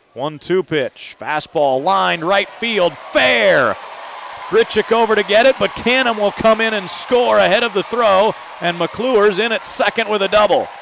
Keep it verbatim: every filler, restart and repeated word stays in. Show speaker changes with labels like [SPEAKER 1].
[SPEAKER 1] one two pitch. Fastball lined right field. Fair. Grichuk over to get it, but Canham will come in and score ahead of the throw, and McClure's in at second with a double.